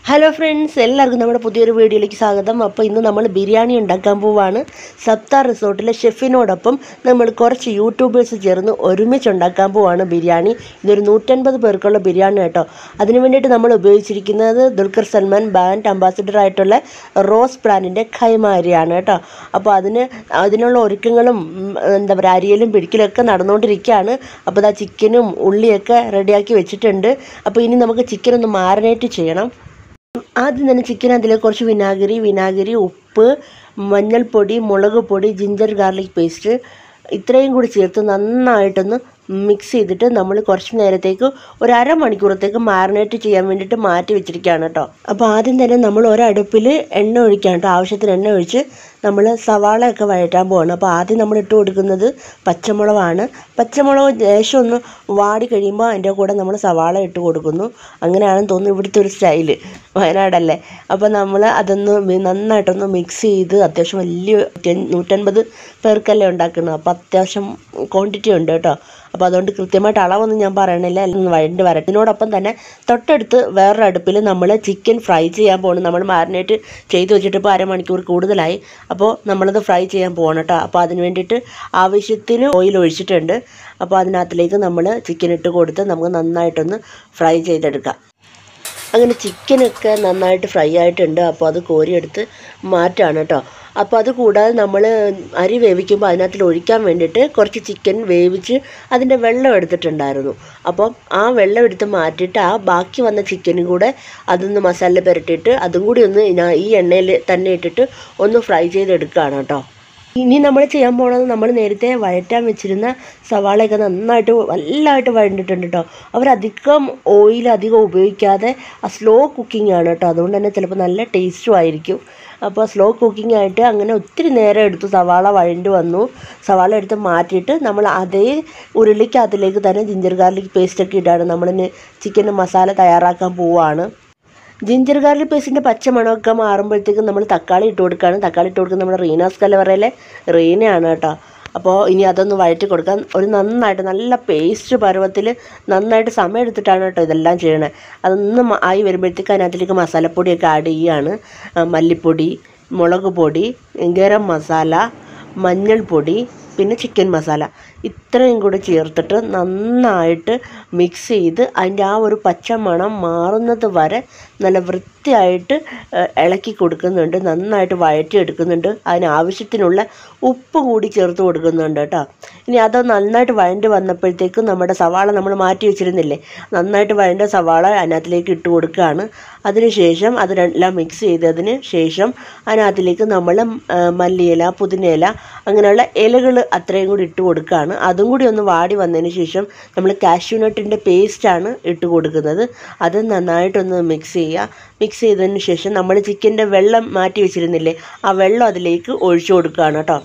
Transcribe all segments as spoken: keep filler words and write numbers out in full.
Hello friends, എല്ലാവർക്കും നമ്മുടെ പുതിയൊരു വീഡിയോയിലേക്ക് സ്വാഗതം. അപ്പോൾ ഇന്ന് നമ്മൾ ബിരിയാണി ഉണ്ടാക്കാൻ പോവാണ്. സപ്ത റിസോർട്ടിലെ ഷെഫിനോടൊപ്പം നമ്മൾ കുറച്ച് യൂട്യൂബേഴ്സ് ചേർന്ന് ഒരുമിച്ച് ഉണ്ടാക്കാൻ പോവാണ് ബിരിയാണി. ഇതൊരു നൂറ്റൻപത് പേർക്കുള്ള ബിരിയാണി കേട്ടോ. അതിന് വേണ്ടിയിട്ട് നമ്മൾ ഉപയോഗിച്ചിരിക്കുന്നത് ദുൽഖർ സൽമാൻ ബ്രാൻഡ് അംബാസിഡർ ആയിട്ടുള്ള റോസ് ബ്രാൻഡിൻ്റെ ഖൈമ അരിയാണ് കേട്ടോ. അപ്പോൾ അതിന് അതിനുള്ള ഒരുക്കങ്ങളും എന്താ പറയുക അരിയലും പിടിക്കലൊക്കെ നടന്നുകൊണ്ടിരിക്കുകയാണ്. അപ്പോൾ ഇതാ ചിക്കനും ഉള്ളിയൊക്കെ റെഡിയാക്കി വെച്ചിട്ടുണ്ട്. അപ്പോൾ ഇനി നമുക്ക് ചിക്കൻ ഒന്ന് മാരിനേറ്റ് ചെയ്യണം. ആദ്യം തന്നെ ചിക്കൻ അതിലേക്ക് കുറച്ച് വിനാഗിരി വിനാഗിരി ഉപ്പ്, മഞ്ഞൾപ്പൊടി, മുളക് പൊടി, ജിഞ്ചർ ഗാർലിക് പേസ്റ്റ് ഇത്രയും കൂടി ചേർത്ത് നന്നായിട്ടൊന്ന് മിക്സ് ചെയ്തിട്ട് നമ്മൾ കുറച്ച് നേരത്തേക്ക് ഒരു അരമണിക്കൂറത്തേക്ക് മാരിനേറ്റ് ചെയ്യാൻ വേണ്ടിയിട്ട് മാറ്റി വെച്ചിരിക്കുകയാണ് കേട്ടോ. അപ്പോൾ ആദ്യം തന്നെ നമ്മൾ ഒരടുപ്പിൽ എണ്ണ ഒഴിക്കാൻ കേട്ടോ. ആവശ്യത്തിന് എണ്ണ ഒഴിച്ച് നമ്മൾ സവാളയൊക്കെ വഴറ്റാൻ പോവാണ്. അപ്പോൾ ആദ്യം നമ്മൾ ഇട്ട് കൊടുക്കുന്നത് പച്ചമുളകാണ്. പച്ചമുളക് ലേശം ഒന്ന് വാടി കഴിയുമ്പോൾ അതിൻ്റെ കൂടെ നമ്മൾ സവാള ഇട്ട് കൊടുക്കുന്നു. അങ്ങനെയാണെന്ന് തോന്നുന്നു ഇവിടുത്തെ ഒരു സ്റ്റൈല്, വയനാടല്ലേ. അപ്പോൾ നമ്മൾ അതൊന്ന് നന്നായിട്ടൊന്ന് മിക്സ് ചെയ്ത് അത്യാവശ്യം വലിയ നൂറ്റൻപത് പേർക്കല്ലേ ഉണ്ടാക്കുന്നത്. അപ്പോൾ അത്യാവശ്യം ക്വാണ്ടിറ്റി ഉണ്ട് കേട്ടോ. അപ്പോൾ അതുകൊണ്ട് കൃത്യമായിട്ട് അളവൊന്നും ഞാൻ പറയണില്ല, എല്ലാം വഴണ്ട് വരട്ടിനോടൊപ്പം തന്നെ തൊട്ടടുത്ത് വേറൊരു അടുപ്പിൽ നമ്മൾ ചിക്കൻ ഫ്രൈ ചെയ്യാൻ പോകണം. നമ്മൾ മാരിനേറ്റ് ചെയ്ത് വെച്ചിട്ട് ഇപ്പോൾ അരമണിക്കൂർ കൂടുതലായി. അപ്പോൾ നമ്മളത് ഫ്രൈ ചെയ്യാൻ പോകണം കേട്ടോ. അപ്പോൾ അതിന് വേണ്ടിയിട്ട് ആവശ്യത്തിന് ഓയിൽ ഒഴിച്ചിട്ടുണ്ട്. അപ്പോൾ അതിനകത്തിലേക്ക് നമ്മൾ ചിക്കൻ ഇട്ട് കൊടുത്ത് നമുക്ക് നന്നായിട്ടൊന്ന് ഫ്രൈ ചെയ്തെടുക്കാം. അങ്ങനെ ചിക്കനൊക്കെ നന്നായിട്ട് ഫ്രൈ ആയിട്ടുണ്ട്. അപ്പോൾ അത് കോരിയെടുത്ത് മാറ്റാണ് കേട്ടോ. അപ്പോൾ അത് കൂടാതെ നമ്മൾ അരി വേവിക്കുമ്പോൾ അതിനകത്തിൽ ഒഴിക്കാൻ വേണ്ടിയിട്ട് കുറച്ച് ചിക്കൻ വേവിച്ച് അതിൻ്റെ വെള്ളം എടുത്തിട്ടുണ്ടായിരുന്നു. അപ്പം ആ വെള്ളം എടുത്ത് മാറ്റിയിട്ട് ആ ബാക്കി വന്ന ചിക്കനും കൂടെ അതൊന്ന് മസാല പുരട്ടിയിട്ട് അതും കൂടി ഒന്ന് ഈ എണ്ണയിൽ തന്നെ ഇട്ടിട്ട് ഒന്ന് ഫ്രൈ ചെയ്തെടുക്കുകയാണ് കേട്ടോ. ഇനി നമ്മൾ ചെയ്യാൻ പോകുന്നത് നമ്മൾ നേരത്തെ വഴറ്റാൻ വെച്ചിരുന്ന സവാളയൊക്കെ നന്നായിട്ട് വല്ലായിട്ട് വഴണ്ടിട്ടുണ്ട് കേട്ടോ. അവരധികം ഓയിൽ അധികം ഉപയോഗിക്കാതെ ആ സ്ലോ കുക്കിംഗ് ആണ് കേട്ടോ. അതുകൊണ്ട് തന്നെ ചിലപ്പോൾ നല്ല ടേസ്റ്റും ആയിരിക്കും. അപ്പോൾ സ്ലോ കുക്കിംഗ് ആയിട്ട് അങ്ങനെ ഒത്തിരി നേരം എടുത്തു സവാള വഴണ്ട് വന്നു. സവാള എടുത്ത് മാറ്റിയിട്ട് നമ്മൾ അതേ ഉരുളിക്കകത്തിലേക്ക് തന്നെ ജിഞ്ചർ ഗാർലിക് പേസ്റ്റൊക്കെ ഇട്ടാണ് നമ്മളിന് ചിക്കൻ മസാല തയ്യാറാക്കാൻ പോവുകയാണ്. ജിഞ്ചർ ഗാർലിക് പേസ്റ്റിൻ്റെ പച്ചമണമൊക്കെ മാറുമ്പോഴത്തേക്കും നമ്മൾ തക്കാളി ഇട്ട് കൊടുക്കുകയാണ്. തക്കാളി ഇട്ട് കൊടുക്കുന്നത് നമ്മുടെ റീനാസ് കലവറയിലെ റീനയാണ് കേട്ടോ. അപ്പോൾ ഇനി അതൊന്ന് വഴറ്റി കൊടുക്കാൻ ഒരു നന്നായിട്ട് നല്ല പേസ്റ്റ് പരുവത്തിൽ നന്നായിട്ട് സമയം എടുത്തിട്ടാണ് കേട്ടോ ഇതെല്ലാം ചെയ്യണത്. അതൊന്നും ആയി വരുമ്പോഴത്തേക്ക് അതിനകത്തേക്ക് മസാലപ്പൊടിയൊക്കെ ആഡ് ചെയ്യുകയാണ്. മല്ലിപ്പൊടി, മുളക് പൊടി, ഗരം മസാല, മഞ്ഞൾപ്പൊടി, പിന്നെ ചിക്കൻ മസാല ഇത്രയും കൂടി ചേർത്തിട്ട് നന്നായിട്ട് മിക്സ് ചെയ്ത് അതിൻ്റെ ആ ഒരു പച്ചമണം മാറുന്നത് വരെ നല്ല വൃത്തിയായിട്ട് ഇളക്കി കൊടുക്കുന്നുണ്ട്. നന്നായിട്ട് വഴറ്റി എടുക്കുന്നുണ്ട്. അതിനാവശ്യത്തിനുള്ള ഉപ്പ് കൂടി ചേർത്ത് കൊടുക്കുന്നുണ്ട് കേട്ടോ. ഇനി അത് നന്നായിട്ട് വഴണ്ട് വന്നപ്പോഴത്തേക്കും നമ്മുടെ സവാള നമ്മൾ മാറ്റി വെച്ചിരുന്നില്ലേ, നന്നായിട്ട് വഴണ്ട സവാള അതിനകത്തിലേക്ക് ഇട്ട് കൊടുക്കുകയാണ്. അതിനുശേഷം അതിനെല്ലാം മിക്സ് ചെയ്തതിന് ശേഷം അതിനകത്തിലേക്ക് നമ്മൾ മല്ലിയില, പുതിനയില അങ്ങനെയുള്ള ഇലകൾ അത്രയും കൂടി ഇട്ട് കൊടുക്കുകയാണ്. അതും കൂടി ഒന്ന് വാടി വന്നതിന് ശേഷം നമ്മൾ കാഷ്യൂനട്ടിൻ്റെ പേസ്റ്റാണ് ഇട്ട് കൊടുക്കുന്നത്. അത് നന്നായിട്ടൊന്ന് മിക്സ് ചെയ്യുക. മിക്സ് ചെയ്തതിന് ശേഷം നമ്മൾ ചിക്കൻ്റെ വെള്ളം മാറ്റി വെച്ചിരുന്നില്ലേ, ആ വെള്ളം അതിലേക്ക് ഒഴിച്ചു കൊടുക്കുകയാണ് കേട്ടോ.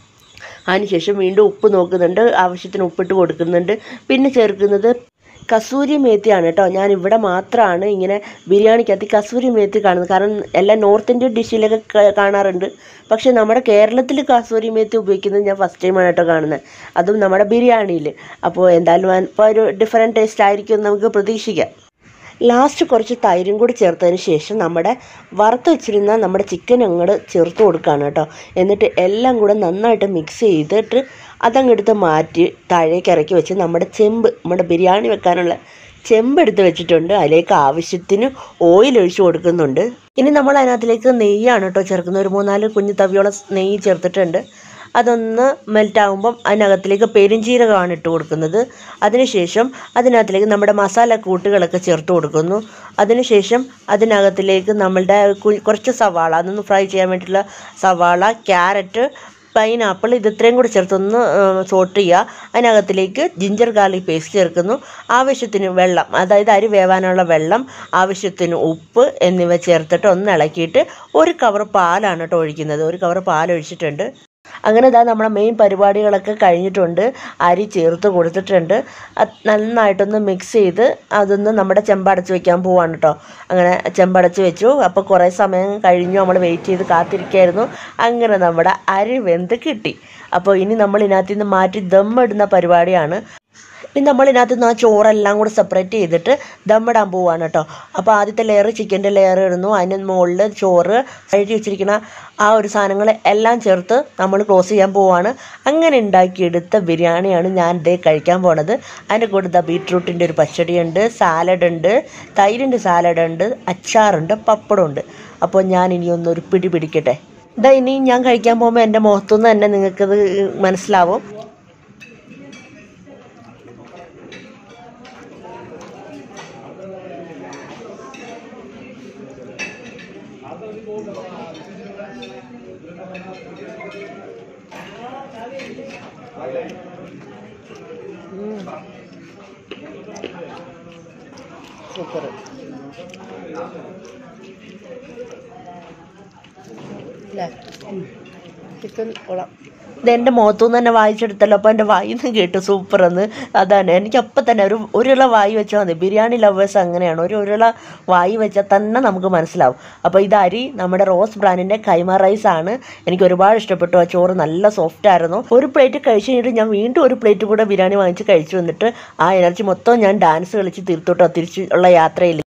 അതിനുശേഷം വീണ്ടും ഉപ്പ് നോക്കുന്നുണ്ട്, ആവശ്യത്തിന് ഉപ്പിട്ട് കൊടുക്കുന്നുണ്ട്. പിന്നെ ചേർക്കുന്നത് കസൂരി മേത്തിയാണ് കേട്ടോ. ഞാൻ ഇവിടെ മാത്രമാണ് ഇങ്ങനെ ബിരിയാണിക്കകത്ത് കസൂരി മേത്തി കാണുന്നത്. കാരണം എല്ലാ നോർത്ത് ഇന്ത്യൻ ഡിഷിലൊക്കെ കാണാറുണ്ട്, പക്ഷേ നമ്മുടെ കേരളത്തിൽ കസൂരി മേത്തി ഉപയോഗിക്കുന്നത് ഞാൻ ഫസ്റ്റ് ടൈമാണ് കേട്ടോ കാണുന്നത്, അതും നമ്മുടെ ബിരിയാണിയിൽ. അപ്പോൾ എന്തായാലും ഇപ്പോൾ ഒരു ഡിഫറെൻറ്റ് ടേസ്റ്റ് ആയിരിക്കും നമുക്ക് പ്രതീക്ഷിക്കാം. ലാസ്റ്റ് കുറച്ച് തൈരും കൂടി ചേർത്തതിന് ശേഷം നമ്മുടെ വറുത്ത് വെച്ചിരുന്ന നമ്മുടെ ചിക്കൻ അങ്ങോട്ട് ചേർത്ത് കൊടുക്കുകയാണ് കേട്ടോ. എന്നിട്ട് എല്ലാം കൂടെ നന്നായിട്ട് മിക്സ് ചെയ്തിട്ട് അതങ്ങെടുത്ത് മാറ്റി താഴേക്ക് ഇറക്കി വെച്ച് നമ്മുടെ ചെമ്പ്, നമ്മുടെ ബിരിയാണി വെക്കാനുള്ള ചെമ്പ് എടുത്ത് വെച്ചിട്ടുണ്ട്. അതിലേക്ക് ആവശ്യത്തിന് ഓയിൽ ഒഴിച്ച് കൊടുക്കുന്നുണ്ട്. ഇനി നമ്മൾ അതിനകത്തിലേക്ക് നെയ്യാണ് കേട്ടോ ചേർക്കുന്നത്. ഒരു മൂന്നാല് കുഞ്ഞു തവിയോളം നെയ്യ് ചേർത്തിട്ടുണ്ട്. അതൊന്ന് മെൽറ്റാകുമ്പം അതിനകത്തിലേക്ക് പെരുംജീരകമാണ് ഇട്ട് കൊടുക്കുന്നത്. അതിനുശേഷം അതിനകത്തിലേക്ക് നമ്മുടെ മസാല കൂട്ടുകളൊക്കെ ചേർത്ത് കൊടുക്കുന്നു. അതിനുശേഷം അതിനകത്തിലേക്ക് നമ്മളുടെ കുറച്ച് സവാള, അതൊന്ന് ഫ്രൈ ചെയ്യാൻ വേണ്ടിയിട്ടുള്ള സവാള, ക്യാരറ്റ്, പൈനാപ്പിൾ ഇത് ഇത്രയും കൂടി ചേർത്തൊന്ന് സോട്ട് ചെയ്യുക. അതിനകത്തിലേക്ക് ജിഞ്ചർ ഗാർലിക് പേസ്റ്റ് ചേർക്കുന്നു. ആവശ്യത്തിന് വെള്ളം, അതായത് അരി വേവാനുള്ള വെള്ളം, ആവശ്യത്തിന് ഉപ്പ് എന്നിവ ചേർത്തിട്ട് ഒന്ന് ഇളക്കിയിട്ട് ഒരു കവർ പാലാണ് കേട്ടോ ഒഴിക്കുന്നത്. ഒരു കവർ പാൽ ഒഴിച്ചിട്ടുണ്ട്. അങ്ങനെ ഇതാ നമ്മുടെ മെയിൻ പരിപാടികളൊക്കെ കഴിഞ്ഞിട്ടുണ്ട്. അരി ചേർത്ത് കൊടുത്തിട്ടുണ്ട്. നന്നായിട്ടൊന്ന് മിക്സ് ചെയ്ത് അതൊന്ന് നമ്മുടെ ചെമ്പടച്ച് വെക്കാൻ പോവാണ് കേട്ടോ. അങ്ങനെ ചെമ്പടച്ച് വെച്ചു. അപ്പോൾ കുറേ സമയം കഴിഞ്ഞു, നമ്മൾ വെയിറ്റ് ചെയ്ത് കാത്തിരിക്കുകയായിരുന്നു. അങ്ങനെ നമ്മുടെ അരി വെന്ത് കിട്ടി. അപ്പോൾ ഇനി നമ്മൾ ഇതിനകത്ത് നിന്ന് മാറ്റി ദം ഇടുന്ന പരിപാടിയാണ്. ഇനി നമ്മളിതിനകത്ത് നിന്ന് ആ ചോറെല്ലാം കൂടെ സെപ്പറേറ്റ് ചെയ്തിട്ട് ദമ്മിടാൻ പോവുകയാണ് കേട്ടോ. അപ്പോൾ ആദ്യത്തെ ലെയർ ചിക്കൻ്റെ ലെയർ ഇടുന്നു, അതിന് മുകളിൽ ചോറ് കഴുകി വെച്ചിരിക്കുന്ന ആ ഒരു സാധനങ്ങൾ എല്ലാം ചേർത്ത് നമ്മൾ ക്ലോസ് ചെയ്യാൻ പോവുകയാണ്. അങ്ങനെ ഉണ്ടാക്കിയെടുത്ത ബിരിയാണിയാണ് ഞാൻ ഇതേ കഴിക്കാൻ പോണത്. അതിൻ്റെ കൂടെ ദ ബീട്രൂട്ടിൻ്റെ ഒരു പച്ചടിയുണ്ട്, സാലഡുണ്ട്, തൈരിൻ്റെ സാലഡുണ്ട്, അച്ചാറുണ്ട്, പപ്പടമുണ്ട്. അപ്പോൾ ഞാൻ ഇനി ഒന്നൊരു പിടി പിടിക്കട്ടെ. ഇതാ ഇനി ഞാൻ കഴിക്കാൻ പോകുമ്പോൾ എൻ്റെ മുഖത്തുനിന്ന് തന്നെ നിങ്ങൾക്കത് മനസ്സിലാവും. സൂപ്പർ. അല്ലേ ചിക്കൻ കൊള്ളാം. ഇതെൻ്റെ മുഖത്തുനിന്ന് തന്നെ വായിച്ചെടുത്തല്ലോ. അപ്പോൾ എൻ്റെ വായിൽ നിന്ന് കേട്ടു സൂപ്പറെന്ന്. അതാണ് എനിക്കപ്പം തന്നെ ഒരു ഒരുള വായി വെച്ചാൽ മതി. ബിരിയാണി ലവേഴ്സ് അങ്ങനെയാണ്, ഒരു ഒരുള വായി വെച്ചാൽ തന്നെ നമുക്ക് മനസ്സിലാവും. അപ്പോൾ ഇത് അരി നമ്മുടെ റോസ് ബ്രാൻഡിൻ്റെ കൈമ റൈസ് ആണ്. എനിക്ക് ഒരുപാട് ഇഷ്ടപ്പെട്ടു. ആ ചോറ് നല്ല സോഫ്റ്റ് ആയിരുന്നു. ഒരു പ്ലേറ്റ് കഴിച്ച് കഴിഞ്ഞിട്ട് ഞാൻ വീണ്ടും ഒരു പ്ലേറ്റ് കൂടെ ബിരിയാണി വാങ്ങിച്ച് കഴിച്ചു വന്നിട്ട് ആ എനർജി മൊത്തം ഞാൻ ഡാൻസ് കളിച്ച് തീർത്തോട്ടോ തിരിച്ചുള്ള യാത്രയിൽ.